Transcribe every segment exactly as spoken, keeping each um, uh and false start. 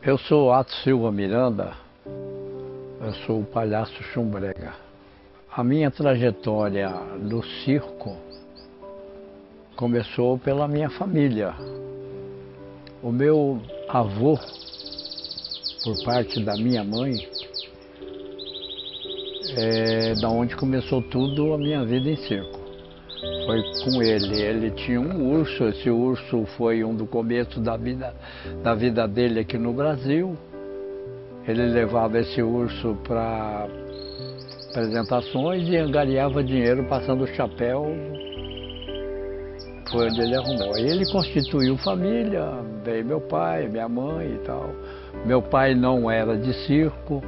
Eu sou Atos Silva Miranda, eu sou o palhaço Chumbrega. A minha trajetória no circo começou pela minha família. O meu avô, por parte da minha mãe, é da onde começou tudo a minha vida em circo. Foi com ele. Ele tinha um urso, esse urso foi um do começo da vida, da vida dele aqui no Brasil. Ele levava esse urso para apresentações e angariava dinheiro passando o chapéu. Foi onde ele arrumou. Aí ele constituiu família, veio meu pai, minha mãe e tal. Meu pai não era de circo.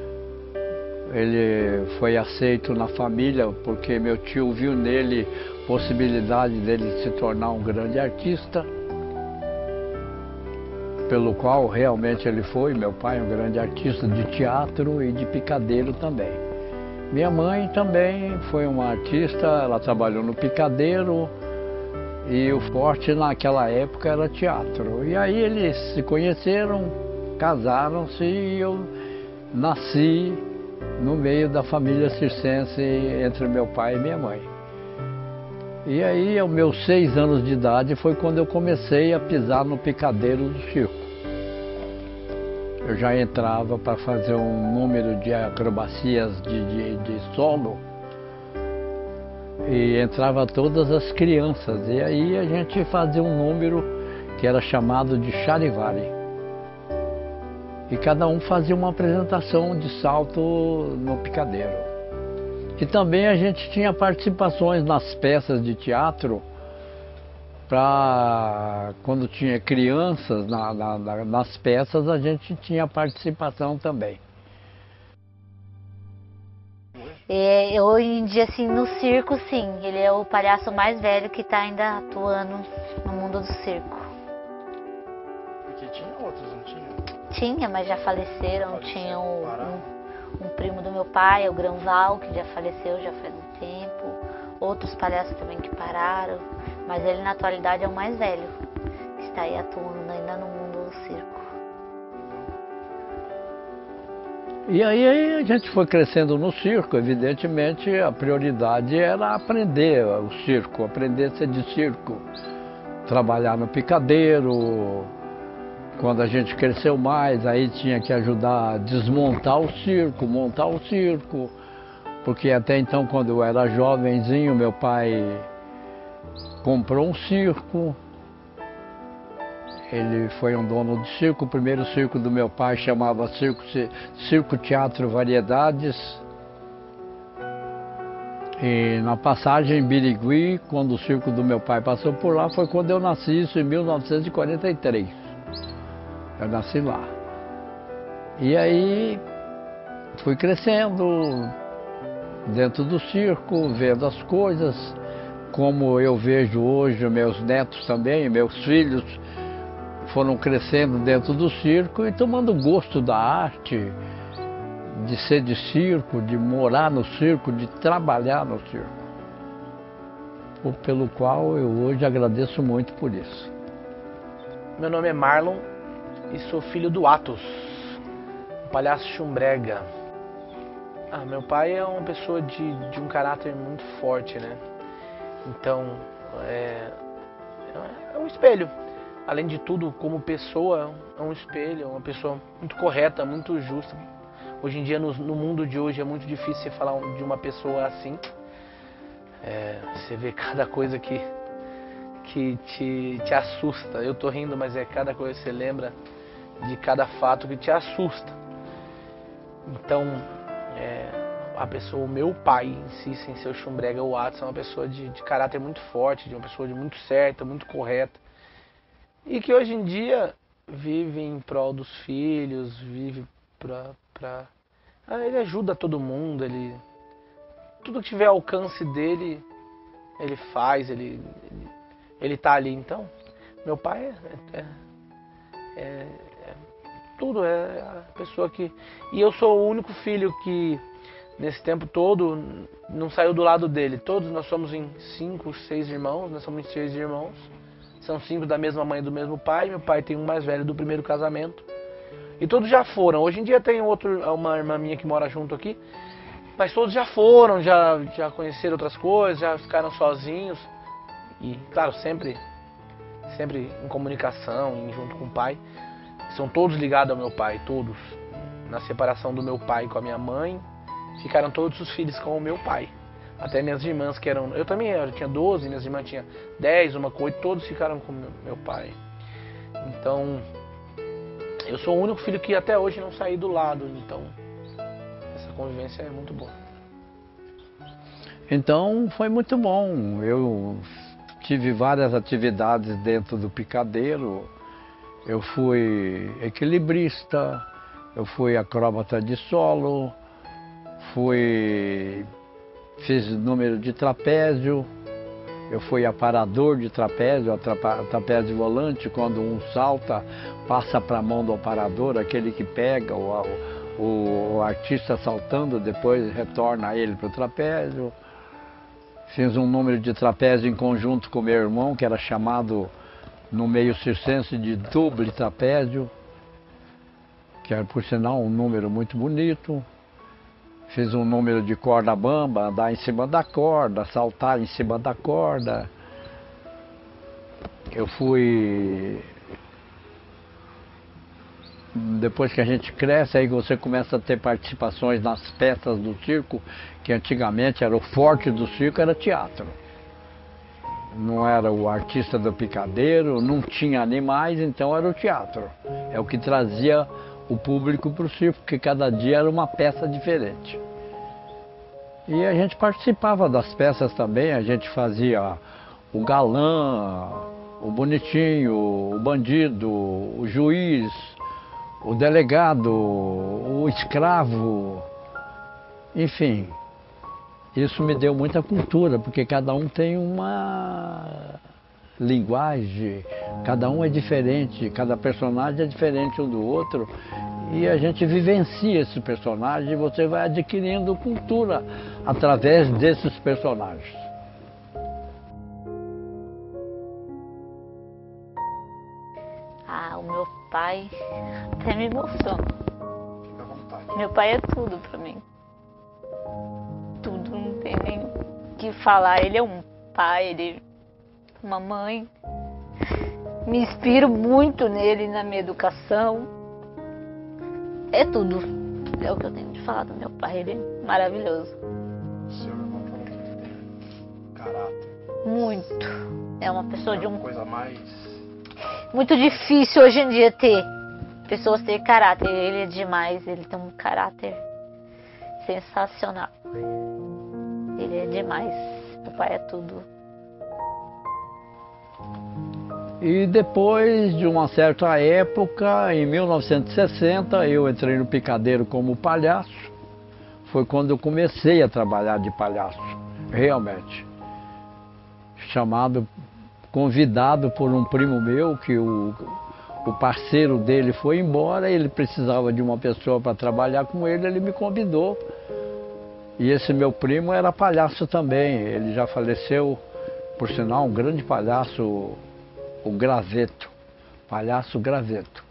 Ele foi aceito na família porque meu tio viu nele possibilidade dele se tornar um grande artista, pelo qual realmente ele foi. Meu pai é um grande artista de teatro e de picadeiro também. Minha mãe também foi uma artista, ela trabalhou no picadeiro e o forte naquela época era teatro. E aí eles se conheceram, casaram-se e eu nasci no meio da família circense entre meu pai e minha mãe. E aí, aos meus seis anos de idade, foi quando eu comecei a pisar no picadeiro do circo. Eu já entrava para fazer um número de acrobacias de, de, de solo e entrava todas as crianças. E aí a gente fazia um número que era chamado de charivari. E cada um fazia uma apresentação de salto no picadeiro. E também a gente tinha participações nas peças de teatro, para quando tinha crianças na, na, nas peças, a gente tinha participação também. É, hoje em dia, assim, no circo, sim, ele é o palhaço mais velho que está ainda atuando no mundo do circo. Porque tinha outros, não tinha? Tinha, mas já faleceram. Faleceu, Tinha um, um, um primo do meu pai, o Grãoval, que já faleceu já faz um tempo. Outros palhaços também que pararam. Mas ele na atualidade é o mais velho, que está aí atuando ainda no mundo do circo. E aí, aí a gente foi crescendo no circo. Evidentemente a prioridade era aprender o circo, aprender a ser de circo. Trabalhar no picadeiro. Quando a gente cresceu mais, aí tinha que ajudar a desmontar o circo, montar o circo. Porque até então, quando eu era jovenzinho, meu pai comprou um circo. Ele foi um dono de circo. O primeiro circo do meu pai chamava Circo, circo Teatro Variedades. E na passagem em Birigui, quando o circo do meu pai passou por lá, foi quando eu nasci, isso em mil novecentos e quarenta e três. Eu nasci lá. E aí fui crescendo dentro do circo, vendo as coisas, como eu vejo hoje meus netos também, meus filhos foram crescendo dentro do circo e tomando gosto da arte, de ser de circo, de morar no circo, de trabalhar no circo. Pelo qual eu hoje agradeço muito por isso. Meu nome é Marlon e sou filho do Atos, um palhaço Chumbrega. Ah, meu pai é uma pessoa de, de um caráter muito forte, né? Então, é, é um espelho. Além de tudo, como pessoa, é um espelho, é uma pessoa muito correta, muito justa. Hoje em dia, no, no mundo de hoje, é muito difícil você falar de uma pessoa assim. É, você vê cada coisa que, que te, te assusta. Eu tô rindo, mas é cada coisa que você lembra de cada fato que te assusta. Então, é, a pessoa, o meu pai em si, sem ser o Chumbrega, o Atos, é uma pessoa de, de caráter muito forte, de uma pessoa de muito certa, muito correta. E que hoje em dia vive em prol dos filhos, vive pra... pra... Ah, ele ajuda todo mundo, ele... tudo que tiver alcance dele, ele faz, ele, ele, ele tá ali. Então, meu pai é, é, é, é tudo, é a pessoa que... E eu sou o único filho que, nesse tempo todo, não saiu do lado dele. Todos nós somos em cinco, seis irmãos, nós somos em seis irmãos. São cinco da mesma mãe e do mesmo pai. Meu pai tem um mais velho do primeiro casamento. E todos já foram. Hoje em dia tem outro, uma irmã minha que mora junto aqui, mas todos já foram, já, já conheceram outras coisas, já ficaram sozinhos. E, claro, sempre, sempre em comunicação, em, junto com o pai. São todos ligados ao meu pai, todos. Na separação do meu pai com a minha mãe, ficaram todos os filhos com o meu pai. Até minhas irmãs que eram... Eu também eu tinha doze, minhas irmãs tinham dez, uma com oito, todos ficaram com meu, meu pai. Então, eu sou o único filho que até hoje não saí do lado, então essa convivência é muito boa. Então foi muito bom. Eu tive várias atividades dentro do picadeiro. Eu fui equilibrista, eu fui acróbata de solo, fui, fiz número de trapézio, eu fui aparador de trapézio, trapézio volante, quando um salta, passa para a mão do aparador, aquele que pega o, o, o artista saltando, depois retorna ele para o trapézio. Fiz um número de trapézio em conjunto com meu irmão, que era chamado no meio circense de double trapézio, que era, por sinal, um número muito bonito. Fiz um número de corda bamba, andar em cima da corda, saltar em cima da corda. Eu fui... Depois que a gente cresce, aí você começa a ter participações nas peças do circo, que antigamente era o forte do circo, era teatro. Não era o artista do picadeiro, não tinha animais, então era o teatro. É o que trazia o público para o circo, porque cada dia era uma peça diferente. E a gente participava das peças também, a gente fazia o galã, o bonitinho, o bandido, o juiz, o delegado, o escravo, enfim. Isso me deu muita cultura, porque cada um tem uma linguagem, cada um é diferente, cada personagem é diferente um do outro, e a gente vivencia esse personagem e você vai adquirindo cultura através desses personagens. Ah, o meu pai até me emociona. Fica à vontade. Meu pai é tudo pra mim. Tudo, não tem nem o que falar. Ele é um pai, ele é uma mãe. Me inspiro muito nele, na minha educação. É tudo. É o que eu tenho de falar do meu pai. Ele é maravilhoso. Seu irmão também tem caráter. Muito. É uma pessoa de um... coisa mais... Muito difícil hoje em dia ter pessoas ter caráter. Ele é demais. Ele tem um caráter sensacional. Ele é demais. Meu pai é tudo. E depois de uma certa época, em mil novecentos e sessenta, eu entrei no picadeiro como palhaço. Foi quando eu comecei a trabalhar de palhaço, realmente. Chamado, convidado por um primo meu, que o, o parceiro dele foi embora, ele precisava de uma pessoa para trabalhar com ele, ele me convidou. E esse meu primo era palhaço também, ele já faleceu, por sinal, um grande palhaço, o Graveto, palhaço Graveto.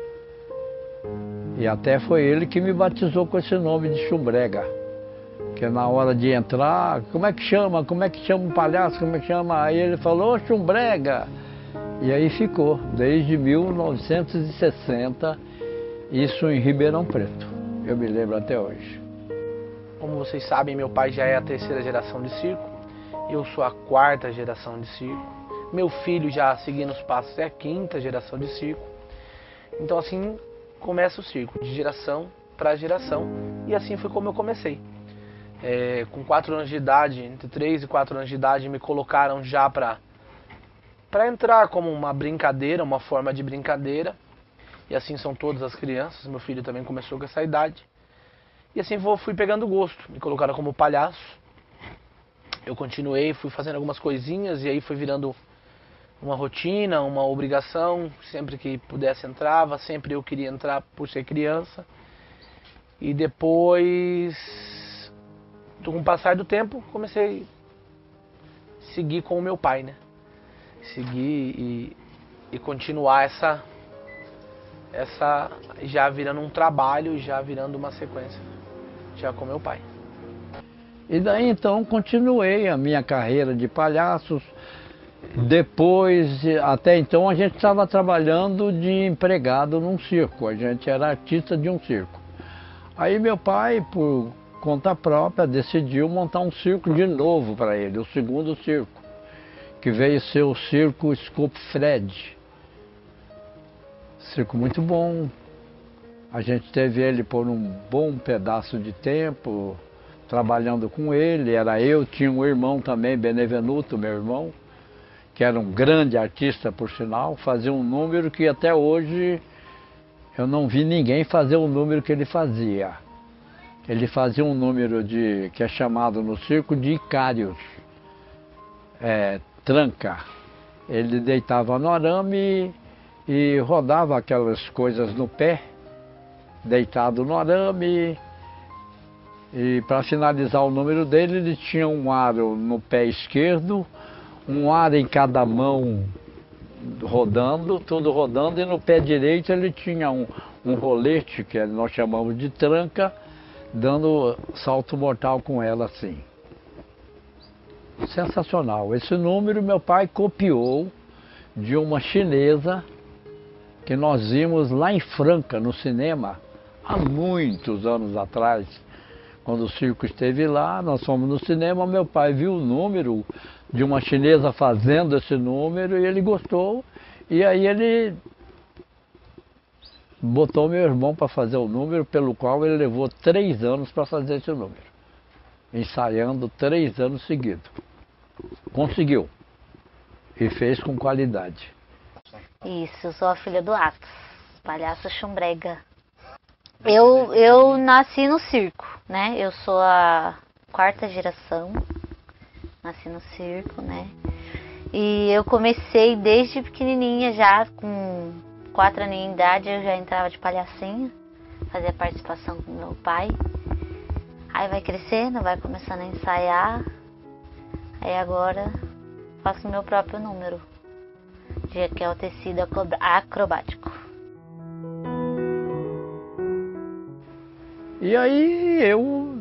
E até foi ele que me batizou com esse nome de Chumbrega. Que na hora de entrar, como é que chama? Como é que chama um palhaço? Como é que chama? Aí ele falou, Chumbrega. E aí ficou, desde mil novecentos e sessenta, isso em Ribeirão Preto. Eu me lembro até hoje. Como vocês sabem, meu pai já é a terceira geração de circo. Eu sou a quarta geração de circo. Meu filho, já seguindo os passos, é a quinta geração de circo. Então assim começa o circo, de geração para geração. E assim foi como eu comecei. É, com quatro anos de idade, entre três e quatro anos de idade, me colocaram já para para entrar como uma brincadeira, uma forma de brincadeira. E assim são todas as crianças. Meu filho também começou com essa idade. E assim fui pegando gosto. Me colocaram como palhaço. Eu continuei, fui fazendo algumas coisinhas e aí foi virando uma rotina, uma obrigação. Sempre que pudesse entrava, sempre eu queria entrar por ser criança. E depois, com o passar do tempo, comecei a seguir com o meu pai, né? Seguir e, e continuar essa, essa já virando um trabalho, já virando uma sequência, já com meu pai. E daí então continuei a minha carreira de palhaços. Depois, até então a gente estava trabalhando de empregado num circo, a gente era artista de um circo. Aí meu pai, por conta própria, decidiu montar um circo de novo para ele, o segundo circo, que veio ser o circo Scoop Fred. Circo muito bom, a gente teve ele por um bom pedaço de tempo, trabalhando com ele, era eu, tinha um irmão também, Benevenuto, meu irmão, que era um grande artista por sinal, fazia um número que até hoje eu não vi ninguém fazer o número que ele fazia. Ele fazia um número de, que é chamado no circo de Icários, é, tranca. Ele deitava no arame e rodava aquelas coisas no pé, deitado no arame. E para finalizar o número dele, ele tinha um aro no pé esquerdo, um aro em cada mão rodando, tudo rodando, e no pé direito ele tinha um, um rolete, que nós chamamos de tranca, dando salto mortal com ela assim. Sensacional. Esse número meu pai copiou de uma chinesa que nós vimos lá em Franca, no cinema, há muitos anos atrás. Quando o circo esteve lá, nós fomos no cinema, meu pai viu o número de uma chinesa fazendo esse número e ele gostou. E aí ele botou meu irmão para fazer o número, pelo qual ele levou três anos para fazer esse número. Ensaiando três anos seguidos. Conseguiu. E fez com qualidade. Isso, eu sou a filha do Atos, palhaço chumbrega. Eu, eu nasci no circo, né? Eu sou a quarta geração, nasci no circo, né? E eu comecei desde pequenininha já, com quatro aninhos de idade, eu já entrava de palhacinha, fazia participação com meu pai. Aí vai crescendo, vai começando a ensaiar, aí agora faço meu próprio número, que é o tecido acrobático. E aí eu,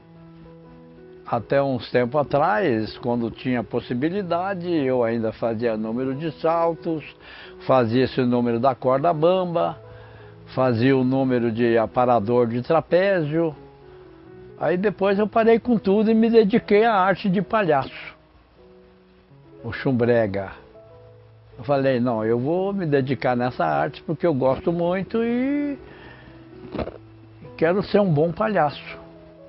até uns tempos atrás, quando tinha possibilidade, eu ainda fazia número de saltos, fazia esse número da corda bamba, fazia o número de aparador de trapézio. Aí depois eu parei com tudo e me dediquei à arte de palhaço, o chumbrega. Eu falei, não, eu vou me dedicar nessa arte porque eu gosto muito e quero ser um bom palhaço.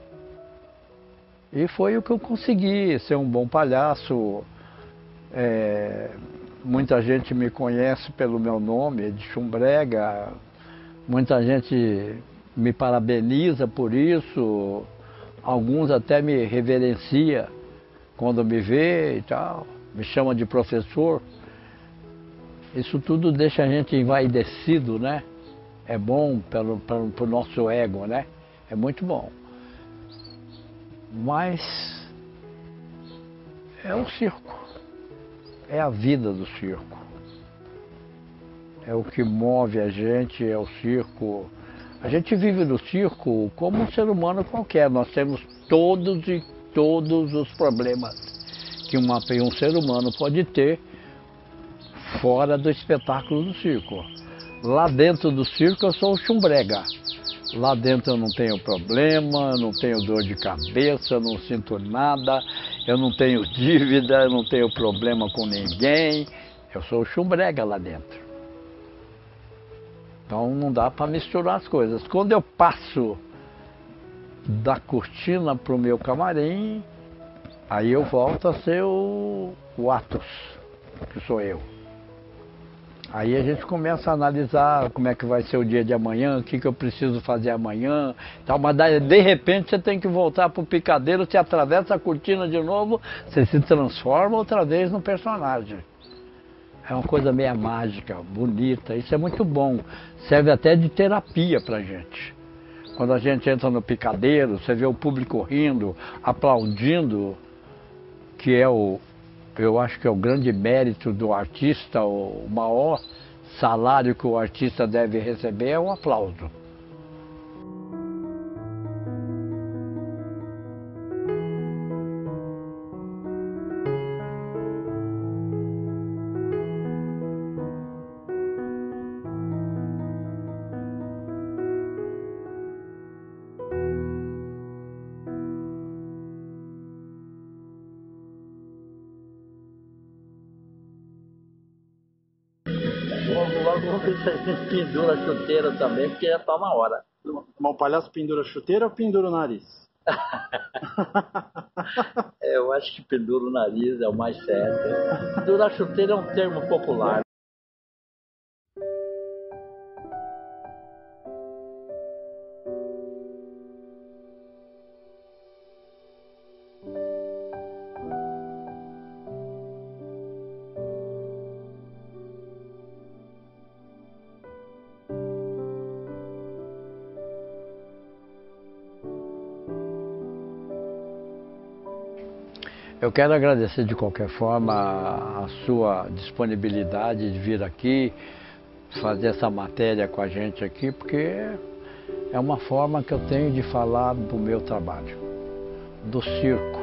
E foi o que eu consegui, ser um bom palhaço. É, muita gente me conhece pelo meu nome, de Chumbrega. Muita gente me parabeniza por isso. Alguns até me reverencia quando me vê e tal. Me chamam de professor. Isso tudo deixa a gente envaidecido, né? É bom para o nosso ego, né? É muito bom. Mas é o circo. É a vida do circo. É o que move a gente, é o circo. A gente vive no circo como um ser humano qualquer. Nós temos todos e todos os problemas que uma, um ser humano pode ter fora do espetáculo do circo. Lá dentro do circo eu sou o chumbrega. Lá dentro eu não tenho problema, não tenho dor de cabeça, não sinto nada, eu não tenho dívida, eu não tenho problema com ninguém. Eu sou o chumbrega lá dentro. Então não dá para misturar as coisas. Quando eu passo da cortina para o meu camarim, aí eu volto a ser o, o Atos, que sou eu. Aí a gente começa a analisar como é que vai ser o dia de amanhã, o que, que eu preciso fazer amanhã, tal, mas daí, de repente você tem que voltar para o picadeiro, você atravessa a cortina de novo, você se transforma outra vez no personagem. É uma coisa meio mágica, bonita, isso é muito bom, serve até de terapia para a gente. Quando a gente entra no picadeiro, você vê o público rindo, aplaudindo, que é o... Eu acho que é o grande mérito do artista, o maior salário que o artista deve receber é o aplauso. Logo, logo vamos ver se a gente pendura a chuteira também, porque já tá na hora. Mas o palhaço pendura a chuteira ou pendura o nariz? É, eu acho que pendura o nariz é o mais certo. Pendurar a chuteira é um termo popular. Eu quero agradecer de qualquer forma a sua disponibilidade de vir aqui, fazer essa matéria com a gente aqui, porque é uma forma que eu tenho de falar do meu trabalho, do circo.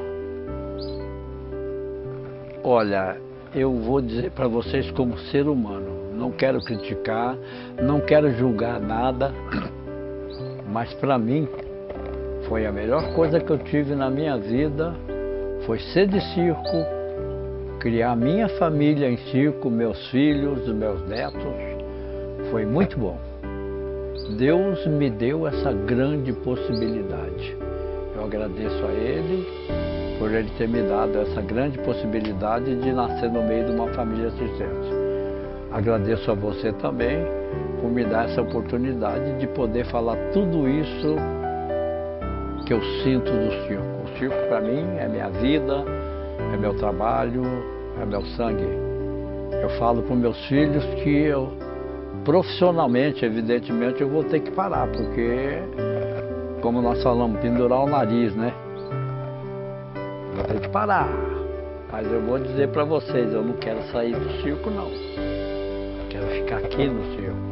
Olha, eu vou dizer para vocês como ser humano, não quero criticar, não quero julgar nada, mas para mim foi a melhor coisa que eu tive na minha vida. Foi ser de circo, criar minha família em circo, meus filhos, meus netos. Foi muito bom. Deus me deu essa grande possibilidade. Eu agradeço a Ele por Ele ter me dado essa grande possibilidade de nascer no meio de uma família circense. Agradeço a você também por me dar essa oportunidade de poder falar tudo isso que eu sinto do circo. O circo para mim é minha vida, é meu trabalho, é meu sangue. Eu falo para os meus filhos que eu, profissionalmente, evidentemente, eu vou ter que parar, porque, como nós falamos, pendurar o nariz, né? Vou ter que parar. Mas eu vou dizer para vocês, eu não quero sair do circo, não. Eu quero ficar aqui no circo.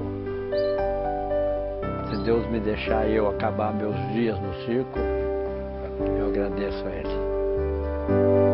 Se Deus me deixar eu acabar meus dias no circo, eu agradeço a Ele.